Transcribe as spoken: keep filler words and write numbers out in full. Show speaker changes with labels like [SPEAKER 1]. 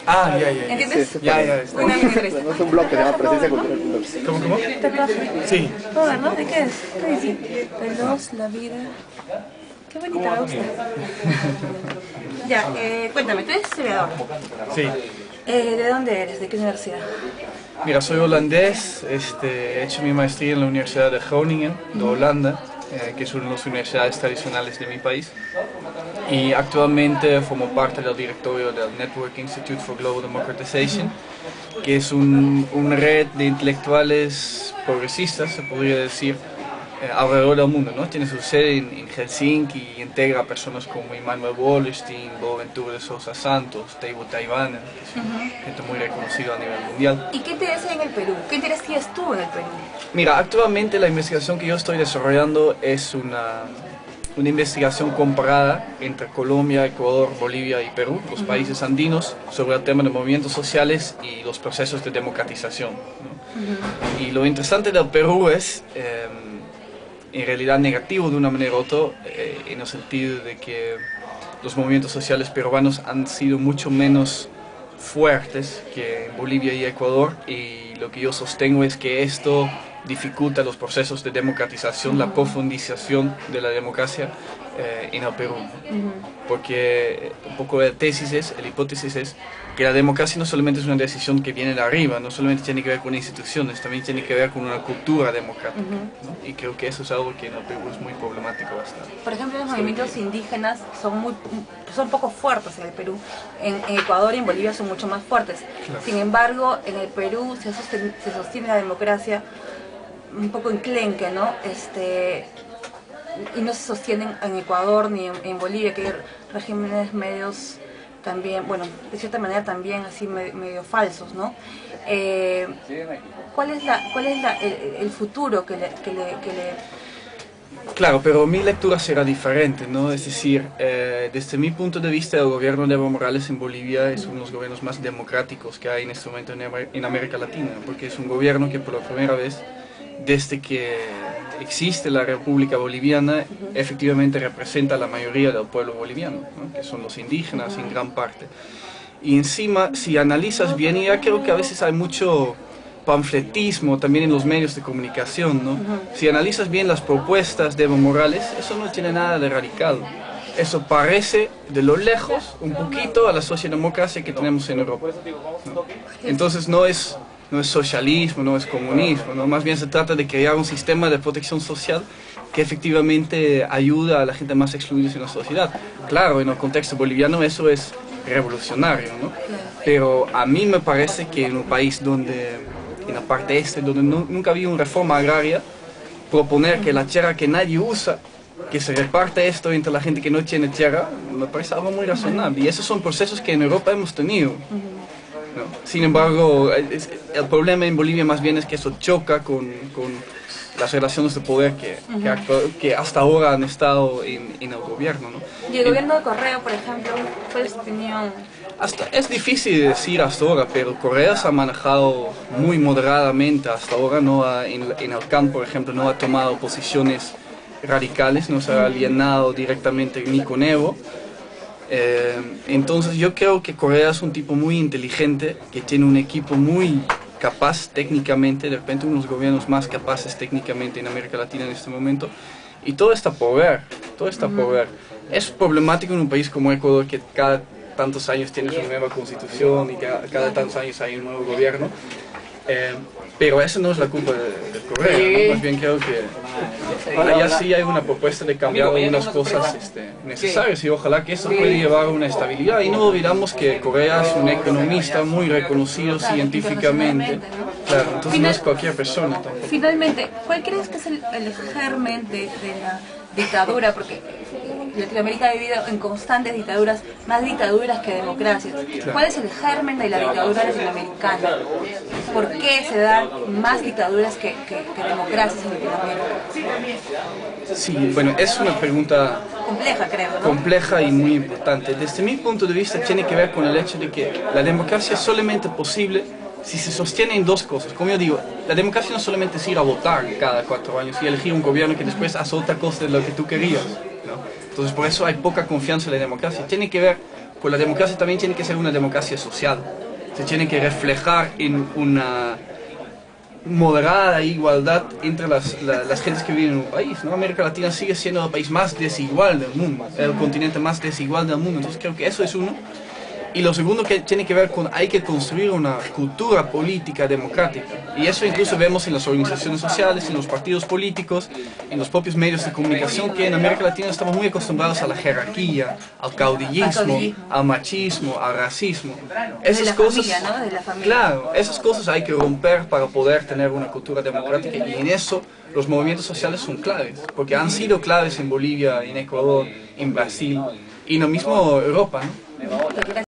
[SPEAKER 1] Ah, ya, ya.
[SPEAKER 2] ¿Entiendes?
[SPEAKER 3] Sí, sí,
[SPEAKER 1] Ya, ya, está.
[SPEAKER 2] Una miniaturista.
[SPEAKER 3] No es un blog que se llama Presencia Cultural punto com.
[SPEAKER 1] ¿Cómo, cómo?
[SPEAKER 2] Tatuaje.
[SPEAKER 1] Sí.
[SPEAKER 2] Todo, ¿no? ¿De qué es? ¿Qué dice? Veloz, la vida. Qué bonita, me gusta. Ya, eh, cuéntame, tú eres historiador.
[SPEAKER 1] Sí.
[SPEAKER 2] Eh, ¿De dónde eres? ¿De qué universidad?
[SPEAKER 1] Mira, soy holandés, este, he hecho mi maestría en la Universidad de Groningen, de Holanda, eh, que es una de las universidades tradicionales de mi país. Y actualmente formo parte del directorio del Network Institute for Global Democratization, que es un, una red de intelectuales progresistas, se podría decir, eh, alrededor del mundo, ¿no? Tiene su sede en, en Helsinki y integra a personas como Immanuel Wallerstein, Boaventura de Sousa Santos, Teivo Taiwana, que es uh-huh. gente muy reconocida a nivel mundial.
[SPEAKER 2] ¿Y qué interés hay en el Perú? ¿Qué interés tienes tú en el Perú?
[SPEAKER 1] Mira, actualmente la investigación que yo estoy desarrollando es una, una investigación comparada entre Colombia, Ecuador, Bolivia y Perú, los uh-huh. países andinos, sobre el tema de movimientos sociales y los procesos de democratización, ¿no? Uh-huh. Y lo interesante del Perú es, eh, en realidad negativo de una manera u otra, eh, en el sentido de que los movimientos sociales peruanos han sido mucho menos fuertes que en Bolivia y Ecuador, y lo que yo sostengo es que esto dificulta los procesos de democratización, uh-huh. la profundización de la democracia eh, en el Perú. Uh-huh. Porque un poco la tesis es, la hipótesis es que la democracia no solamente es una decisión que viene de arriba, no solamente tiene que ver con instituciones, también tiene que ver con una cultura democrática. Uh-huh. ¿no? Y creo que eso es algo que en el Perú es muy problemático bastante.
[SPEAKER 2] Por ejemplo, los movimientos indígenas son muy son poco fuertes en el Perú. En, en Ecuador y en Bolivia son mucho más fuertes. Claro. Sin embargo, en el Perú se sostiene, se sostiene la democracia un poco enclenque, ¿no? Este, y no se sostienen en Ecuador ni en, en Bolivia, que hay regímenes medios también, bueno, de cierta manera también así medio, medio falsos, ¿no? Eh, ¿Cuál es, la, cuál es la, el, el futuro que le, que, le, que le...?
[SPEAKER 1] Claro, pero mi lectura será diferente, ¿no? Es decir, eh, desde mi punto de vista, el gobierno de Evo Morales en Bolivia es uno de los gobiernos más democráticos que hay en este momento en, en América Latina, porque es un gobierno que por la primera vez, desde que existe la República Boliviana, uh-huh. efectivamente representa a la mayoría del pueblo boliviano, ¿no? Que son los indígenas uh-huh. en gran parte. Y encima, si analizas bien, y ya creo que a veces hay mucho panfletismo también en los medios de comunicación, ¿no? Uh-huh. Si analizas bien las propuestas de Evo Morales, eso no tiene nada de radical. Eso parece, de lo lejos, un poquito a la socialdemocracia que tenemos en Europa, ¿no? Entonces no es... no es socialismo, no es comunismo, ¿no? Más bien se trata de crear un sistema de protección social que efectivamente ayuda a la gente más excluida en la sociedad. Claro, en el contexto boliviano eso es revolucionario, ¿no? Pero a mí me parece que en un país donde, en la parte este, donde no, nunca había una reforma agraria, proponer que la tierra que nadie usa, que se reparte esto entre la gente que no tiene tierra, me parece algo muy razonable. Y esos son procesos que en Europa hemos tenido. No. Sin embargo, es, el problema en Bolivia más bien es que eso choca con, con las relaciones de poder que, uh-huh. que, actua, que hasta ahora han estado en, en el gobierno, ¿no?
[SPEAKER 2] ¿Y el en, gobierno de Correa, por ejemplo, cuál es tu opinión?
[SPEAKER 1] Hasta, es difícil decir hasta ahora, pero Correa se ha manejado muy moderadamente hasta ahora, ¿no? Ha, en, en el campo, por ejemplo, no ha tomado posiciones radicales, no se ha alienado directamente ni con Evo. Eh, entonces yo creo que Correa es un tipo muy inteligente, que tiene un equipo muy capaz técnicamente, de repente unos gobiernos más capaces técnicamente en América Latina en este momento, y todo está por ver, todo está uh-huh. por ver. Es problemático en un país como Ecuador, que cada tantos años tiene su nueva constitución y cada, cada tantos años hay un nuevo gobierno, eh, pero eso no es la culpa de, de Correa, ¿no? Más bien creo que allá sí hay una propuesta de cambiar algunas cosas este, necesarias, y ojalá que eso pueda llevar a una estabilidad. Y no olvidamos que Correa es un economista muy reconocido científicamente, claro, entonces Final, no es cualquier persona tampoco.
[SPEAKER 2] Finalmente, ¿cuál crees que es el, el germen de, de la dictadura? Porque Latinoamérica ha vivido en constantes dictaduras, más dictaduras que democracias. Claro. ¿Cuál es el germen de la dictadura latinoamericana? ¿Por qué se dan más dictaduras que, que, que democracias en Latinoamérica?
[SPEAKER 1] Sí, bueno, es una pregunta
[SPEAKER 2] compleja, creo, ¿no?
[SPEAKER 1] compleja y muy importante. Desde mi punto de vista tiene que ver con el hecho de que la democracia es solamente posible si se sostiene en dos cosas. Como yo digo, la democracia no solamente es ir a votar cada cuatro años y elegir un gobierno que después hace otra cosa de lo que tú querías, ¿no? Entonces por eso hay poca confianza en la democracia. Tiene que ver pues la democracia también tiene que ser una democracia social. Se tiene que reflejar en una moderada igualdad entre las, la, las gentes que viven en un país, ¿no? América Latina sigue siendo el país más desigual del mundo, el continente más desigual del mundo, entonces creo que eso es uno. Y lo segundo que tiene que ver con hay que construir una cultura política democrática. Y eso incluso vemos en las organizaciones sociales, en los partidos políticos, en los propios medios de comunicación, que en América Latina estamos muy acostumbrados a la jerarquía, al caudillismo, al machismo, al racismo. Esas
[SPEAKER 2] de la
[SPEAKER 1] cosas,
[SPEAKER 2] familia, ¿no? De la familia.
[SPEAKER 1] Claro, esas cosas hay que romper para poder tener una cultura democrática, y en eso los movimientos sociales son claves, porque han sido claves en Bolivia, en Ecuador, en Brasil y en lo mismo Europa, ¿no?